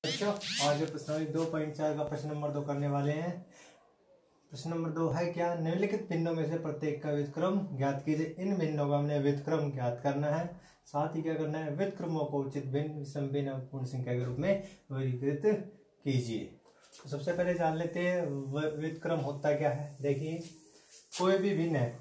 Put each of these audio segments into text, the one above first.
बच्चों आज प्रश्नावली 2.4 का प्रश्न नंबर 2 करने वाले हैं। प्रश्न नंबर 2 है क्या, निम्नलिखित भिन्नों में से प्रत्येक का व्युत्क्रम ज्ञात कीजिए। इन भिन्नों का हमने व्युत्क्रम ज्ञात करना है, साथ ही क्या करना है, व्युत्क्रमों को उचित भिन्न, विषम भिन्न और पूर्ण संख्या के रूप में वर्गीकृत कीजिए। तो सबसे पहले जान लेते हैं व्युत्क्रम होता क्या है। देखिए, कोई भी भिन्न है,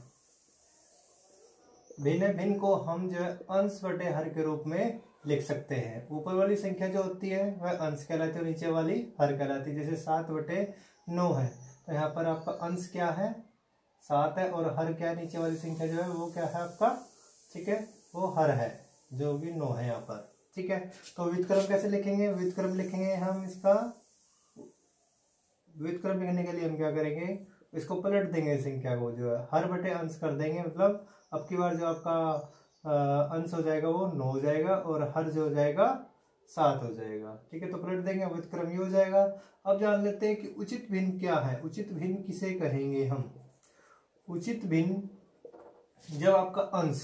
भिन्न को हम जो है अंश बटे हर के रूप में लिख सकते हैं। ऊपर वाली संख्या जो होती है वह अंश कहलाती है और नीचे वाली हर कहलाती है। जैसे 7/9 है तो यहाँ पर आपका अंश क्या है, 7 है, और हर क्या है, नीचे वाली संख्या जो है वो क्या है आपका, ठीक है, वो हर है जो कि 9 है यहाँ पर। ठीक है, तो व्युत्क्रम कैसे लिखेंगे, व्युत्क्रम लिखेंगे हम इसका, व्युत्क्रम लिखने के लिए हम क्या करेंगे, इसको पलट देंगे, संख्या को जो है हर बटे अंश कर देंगे। मतलब अब की बार जो आपका अंश हो जाएगा वो 9 हो जाएगा और हर जो हो जाएगा 7 हो जाएगा। ठीक है, तो पलट देंगे, व्युत्क्रम ये हो जाएगा। अब जान लेते हैं कि उचित भिन्न क्या है। उचित भिन्न किसे कहेंगे हम, उचित भिन्न जब आपका अंश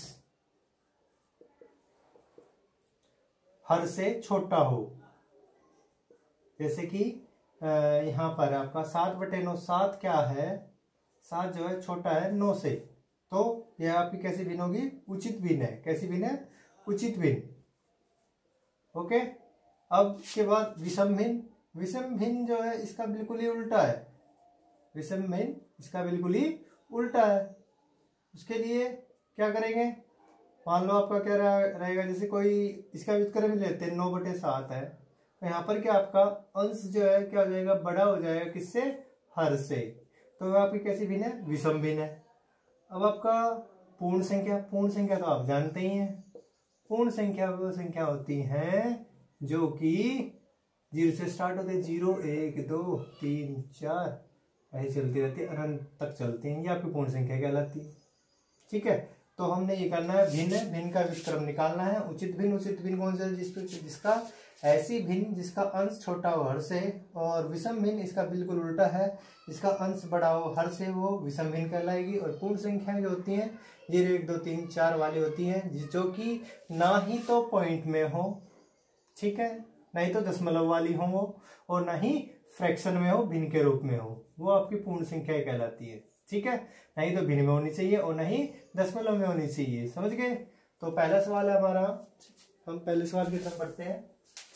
हर से छोटा हो। जैसे कि यहाँ पर आपका 7/9, 7 क्या है, 7 जो है छोटा है 9 से, तो यह आपकी कैसी भिन्न होगी, उचित भिन्न है। कैसी भिन्न है, उचित भिन्न। ओके, अब के बाद विषम भिन्न। विषम भिन्न जो है इसका बिल्कुल ही उल्टा है, विषम भिन्न इसका बिल्कुल ही उल्टा है। उसके लिए क्या करेंगे, मान लो आपका क्या रहेगा, जैसे कोई इसका व्युत्क्रम ही लेते हैं, 9/7 है, तो यहाँ पर क्या आपका अंश जो है क्या हो जाएगा, बड़ा हो जाएगा, किससे, हर से, तो आपकी कैसी भिन्न है, विषम भिन्न है। अब आपका पूर्ण संख्या, पूर्ण संख्या तो आप जानते ही हैं, पूर्ण संख्या वो संख्या होती हैं जो कि 0 से स्टार्ट होते हैं, 0 1 2 3 4 ऐसे चलती रहती है, अनंत तक चलती हैं, ये आपकी पूर्ण संख्या कहलाती है। ठीक है, तो हमने ये करना है, भिन्न भिन्न का व्युत्क्रम निकालना है। उचित भिन्न, उचित भिन्न कौन सा है, जिसका ऐसी भिन्न जिसका अंश छोटा हो हर से, और विषम भिन्न इसका बिल्कुल उल्टा है, जिसका अंश बड़ा हो हर से, वो विषम भिन्न कहलाएगी। और पूर्ण संख्याएं जो होती हैं 0 1 2 3 4 वाली होती हैं, जो कि ना ही तो पॉइंट में हो, ठीक है, ना ही तो दशमलव वाली हो वो, और ना ही फ्रैक्शन में हो, भिन्न के रूप में हो, वो आपकी पूर्ण संख्या कहलाती है। ठीक है, नहीं तो भिन्न में होनी चाहिए और नहीं दशमलव में होनी चाहिए। समझ गए। तो पहला सवाल है हमारा, हम पहले सवाल की तरफ बढ़ते हैं।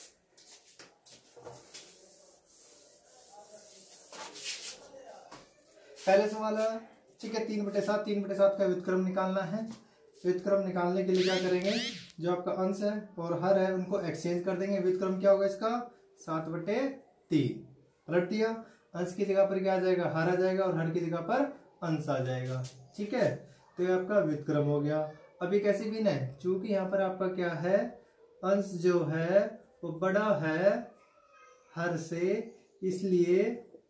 पहले सवाल है, ठीक है, 3/7 का व्युत्क्रम निकालना है। व्युत्क्रम निकालने के लिए क्या करेंगे, जो आपका अंश है और हर है उनको एक्सचेंज कर देंगे। व्युत्क्रम क्या होगा इसका, 7/3, पलट दिया, अंश की जगह पर क्या आ जाएगा, हर आ जाएगा, और हर की जगह पर अंश आ जाएगा। ठीक है, तो ये आपका व्युत्क्रम हो गया। अब ये कैसी भिन्न है, चूंकि यहाँ पर आपका क्या है, अंश जो है वो बड़ा है हर से, इसलिए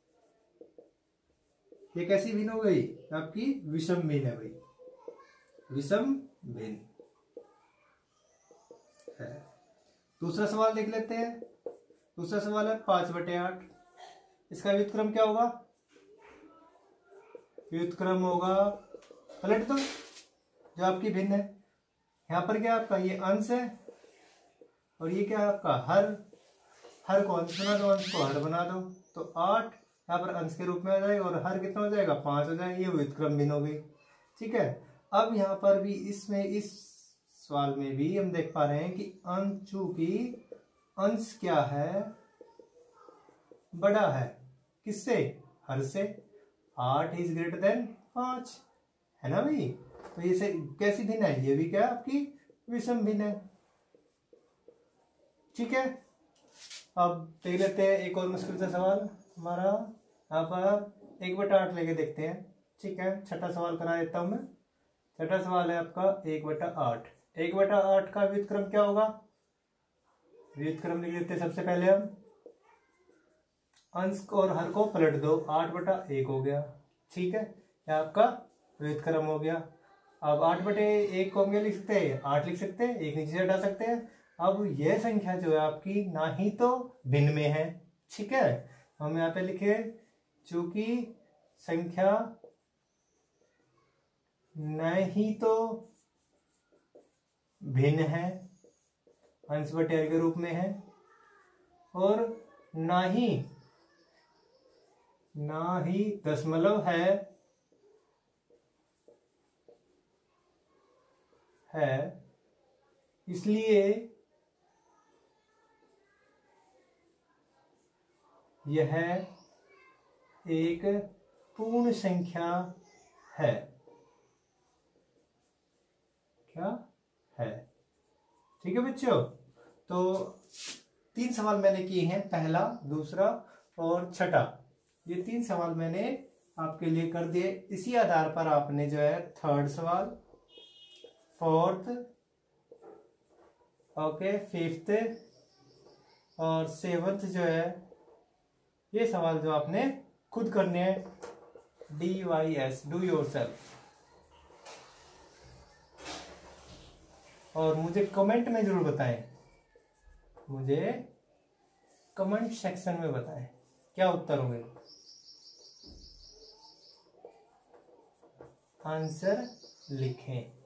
ये कैसी भिन्न हो गई, आपकी विषम भिन्न है भाई, विषम भिन्न है। दूसरा सवाल देख लेते हैं। दूसरा सवाल है 5/8, इसका व्युत्क्रम क्या होगा, व्युत्क्रम होगा, पलट दो, जो आपकी भिन्न है, यहां पर क्या आपका ये अंश है और ये क्या है आपका हर, हर को अंश बना दो, अंश को हर बना दो, तो 8 यहाँ पर अंश के रूप में आ जाएगा और हर कितना हो जाएगा, 5 हो जाएगा, ये व्युत्क्रम भिन्न हो गई। ठीक है, अब यहाँ पर भी इसमें, इस सवाल में भी हम देख पा रहे हैं कि अंश, चूंकि अंश क्या है, बड़ा है किससे, हर से, 8 इज ग्रेटर देन 5 है ना भाई। तो ये से कैसी भिन्न है, ये भी क्या आपकी विषम भिन्न है। ठीक है, अब देख लेते हैं एक और मुश्किल सा सवाल हमारा, यहाँ पर 1/8 लेके देखते हैं। ठीक है, छठा सवाल करा देता हूं मैं। छठा सवाल है आपका 1/8। 1/8 का व्युत्क्रम क्या होगा, व्युत्क्रम लिख लेते हैं। सबसे पहले हम अंश और हर को पलट दो, 8/1 हो गया। ठीक है, यह आपका व्युत्क्रम हो गया। अब 8/1 को हम क्या लिख सकते हैं, 8 लिख सकते हैं, एक नीचे से हटा सकते हैं। अब यह संख्या जो है आपकी ना ही तो भिन्न में है, ठीक है, हम यहाँ पे लिखे, चूंकि संख्या न ही तो भिन्न है, अंश बटे हर के रूप में है, और ना ही दशमलव है इसलिए यह एक पूर्ण संख्या है। क्या है? ठीक है बच्चों, तो 3 सवाल मैंने किए हैं, पहला, दूसरा और छठा। ये 3 सवाल मैंने आपके लिए कर दिए। इसी आधार पर आपने जो है थर्ड सवाल, फोर्थ, ओके, फिफ्थ और सेवंथ जो है ये सवाल जो आपने खुद करने हैं, DYS, डू योरसेल्फ। और मुझे कमेंट में जरूर बताएं, मुझे कमेंट सेक्शन में बताएं क्या उत्तर होंगे, आंसर लिखें।